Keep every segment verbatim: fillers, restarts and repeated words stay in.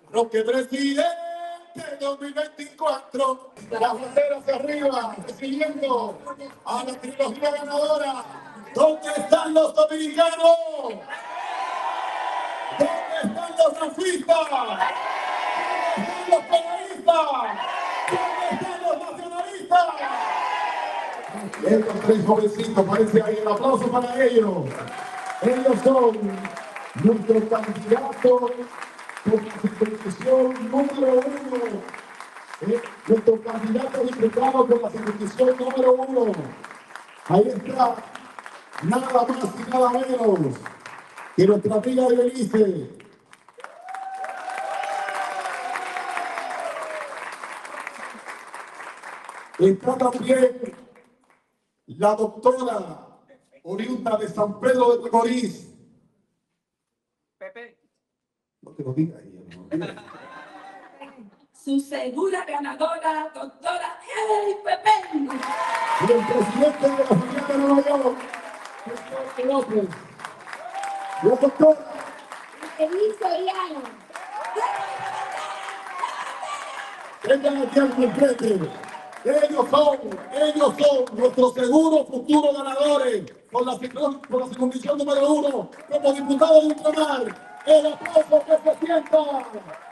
Roque presidente dos mil veinticuatro, la bandera hacia arriba, siguiendo a la trilogía ganadora. ¿Dónde están los dominicanos? ¿Dónde están los racistas? ¿Dónde están los penalistas? ¿Dónde están los nacionalistas? Estos tres jovencitos, parece ahí el aplauso para ellos. Ellos son nuestros candidatos por la circunscripción número uno. Eh, nuestro candidato diputado por la circunscripción número uno. Ahí está, nada más y nada menos que nuestra amiga de Belice. Está también la doctora oriunda de San Pedro de Macorís. Pepe. No te lo diga ella, no. Su segura ganadora, doctora Hey Pepe. Y el presidente de la familia de Nueva York, Pepe López. La doctora Feliz Soriano. vengan aquí al complete. Ellos son, ellos son nuestros seguros futuros ganadores por la, por la circunscripción número uno como diputados de Ultramar. El aplauso que se sienta.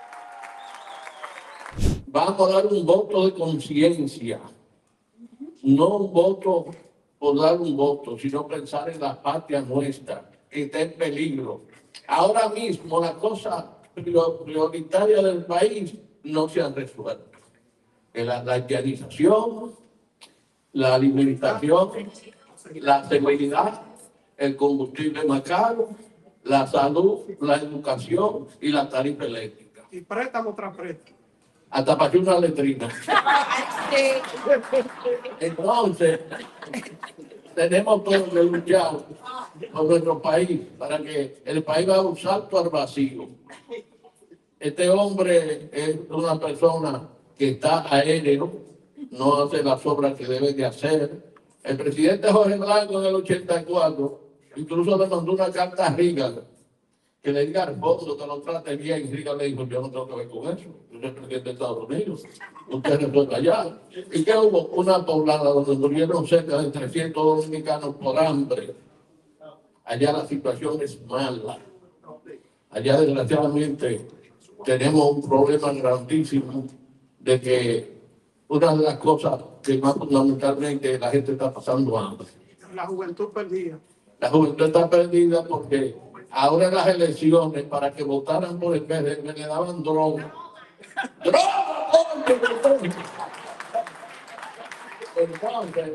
Vamos a dar un voto de conciencia, no un voto por dar un voto, sino pensar en la patria nuestra, que está en peligro. Ahora mismo la cosa prioritaria del país no se han resuelto. La haitianización, la alimentación, la seguridad, el combustible más caro, la salud, la educación y la tarifa eléctrica. Y préstamo tras préstamo. Hasta para hacer una letrina. Entonces, tenemos todos que luchar por nuestro país para que el país haga un salto al vacío. Este hombre es una persona que está aéreo, no hace las obras que debe de hacer. El presidente Jorge Blanco en el ochenta y cuatro incluso le mandó una carta a Reagan que le diga al fondo que lo trate bien. Reagan le dijo: yo no tengo que ver con eso, yo soy el presidente de Estados Unidos, usted resuelve allá. ¿Y qué hubo? Una poblada donde murieron cerca de trescientos dominicanos por hambre. Allá la situación es mala. Allá desgraciadamente tenemos un problema grandísimo de que una de las cosas que más fundamentalmente la gente está pasando hambre. La juventud perdida. La juventud está perdida porque ahora en las elecciones, para que votaran por el P R D, le daban droga. ¡Droga! Entonces,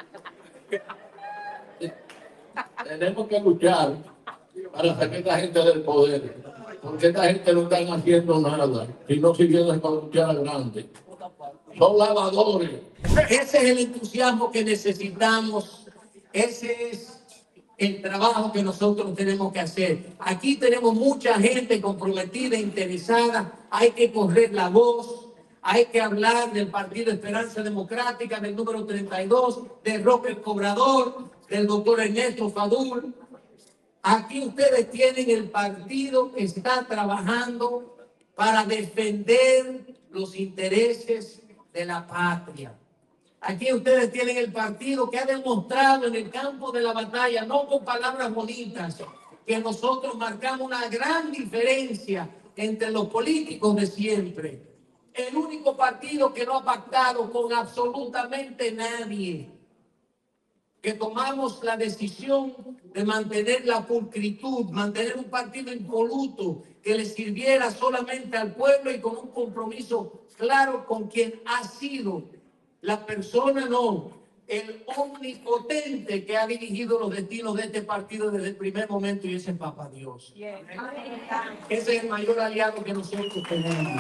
tenemos que luchar para sacar a esta gente del poder, porque esta gente no está haciendo nada, sino siguiendo con luchar grande. Son lavadores. Ese es el entusiasmo que necesitamos, ese es el trabajo que nosotros tenemos que hacer. Aquí tenemos mucha gente comprometida, interesada, hay que correr la voz, hay que hablar del Partido Esperanza Democrática, del número treinta y dos, de Roque el Cobrador, del doctor Ernesto Fadul. Aquí ustedes tienen el partido que está trabajando para defender los intereses de la patria. Aquí ustedes tienen el partido que ha demostrado en el campo de la batalla, no con palabras bonitas, que nosotros marcamos una gran diferencia entre los políticos de siempre. El único partido que no ha pactado con absolutamente nadie, que tomamos la decisión de mantener la pulcritud, mantener un partido impoluto que le sirviera solamente al pueblo y con un compromiso claro con quien ha sido la persona, no, el omnipotente que ha dirigido los destinos de este partido desde el primer momento, y ese es Papá Dios. Yeah. Ese es el mayor aliado que nosotros tenemos.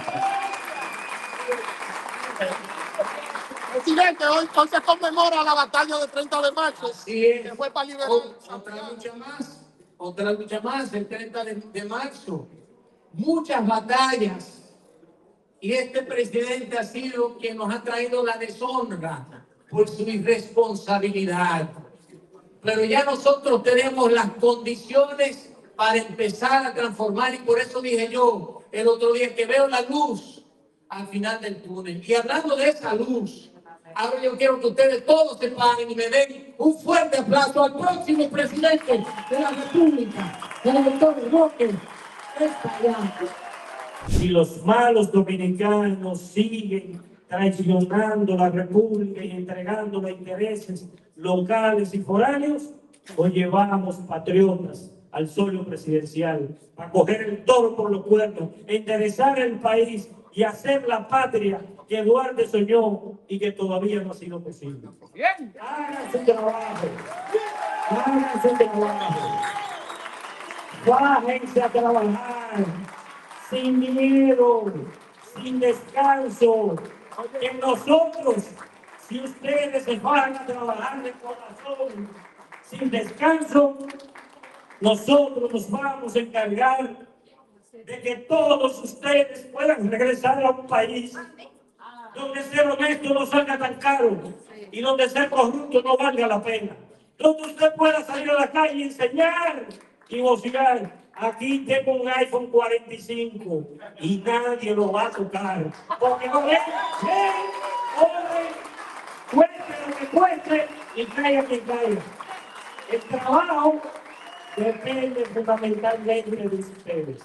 Presidente, hoy, hoy se conmemora la batalla del treinta de marzo. Así es. Que fue para liberar. Otra lucha más, otra lucha más, el treinta de marzo. Muchas batallas. Y este presidente ha sido quien nos ha traído la deshonra por su irresponsabilidad. Pero ya nosotros tenemos las condiciones para empezar a transformar. Y por eso dije yo el otro día que veo la luz al final del túnel. Y hablando de esa luz, ahora yo quiero que ustedes todos se paren y me den un fuerte aplauso al próximo presidente de la República, el doctor Roque Estallán. Si los malos dominicanos siguen traicionando la República y entregando los intereses locales y foráneos, o llevamos patriotas al suelo presidencial para coger el toro por los cuernos, enderezar el país y hacer la patria que Duarte soñó y que todavía no ha sido posible. Hagan su trabajo, hagan su trabajo, bájense a trabajar, sin miedo, sin descanso. Que nosotros, si ustedes se van a trabajar de corazón, sin descanso, nosotros nos vamos a encargar de que todos ustedes puedan regresar a un país donde ser honesto no salga tan caro y donde ser corrupto no valga la pena. Donde usted pueda salir a la calle y enseñar y vociar. Aquí tengo un iPhone cuarenta y cinco y nadie lo va a tocar. Porque no es, corre, cueste lo que cueste y caiga quien caiga. El trabajo depende fundamentalmente de ustedes.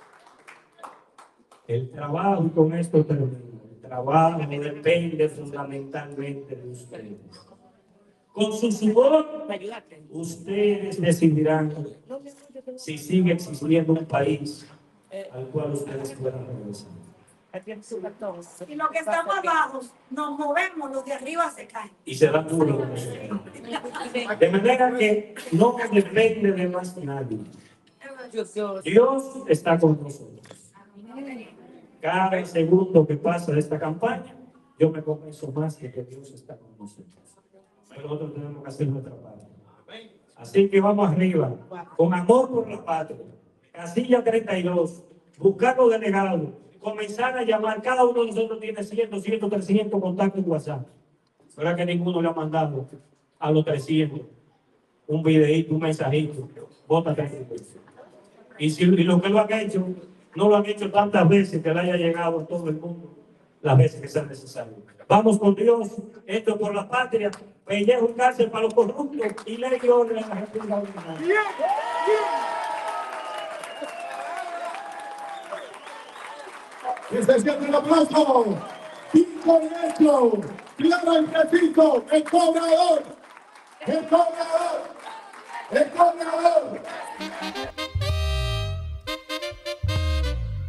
El trabajo, y con esto termino, el trabajo depende fundamentalmente de ustedes. Con su sudor, ustedes decidirán si sigue existiendo un país al cual ustedes puedan regresar. Y los que estamos abajo nos movemos, los de arriba se caen. Y se da duro con eso. De manera que no depende de más nadie. Dios está con nosotros. Cada segundo que pasa de esta campaña, yo me convenzo más de que Dios está con nosotros. Nosotros tenemos que hacer nuestra parte. Así que vamos arriba, con amor por la patria. Casilla treinta y dos, buscar los delegados, comenzar a llamar. Cada uno de nosotros tiene cien, doscientos, trescientos contactos en WhatsApp. ¿Verdad que ninguno le ha mandado a los trescientos un videíto, un mensajito? Vota trescientos. Y si y los que lo han hecho, no lo han hecho tantas veces que le haya llegado a todo el mundo las veces que sea necesario. Vamos con Dios, esto por la patria, pellejo y cárcel para los corruptos y ley y orden en la República Dominicana. Que se siente el aplauso. Cinco derecho. Clara el preciso. El cobrador. El cobrador. El cobrador.